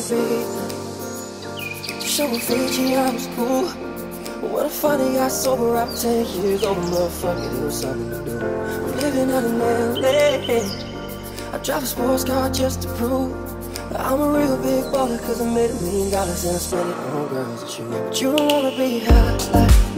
baby. To show me Fiji I was cool. When I finally got sober after 10 years, oh motherfucker, it was something to do. I'm living out in LA. I drive a sports car just to prove that I'm a real big baller, cause I made $1 million and I spent it on girls that you. But you don't wanna be high like